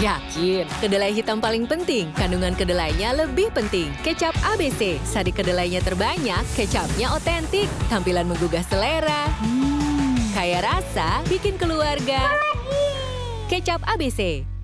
Yakin, kedelai hitam paling penting. Kandungan kedelainya lebih penting. Kecap ABC, sari kedelainya terbanyak, kecapnya otentik. Tampilan menggugah selera. Kaya rasa, bikin keluarga. Kecap ABC.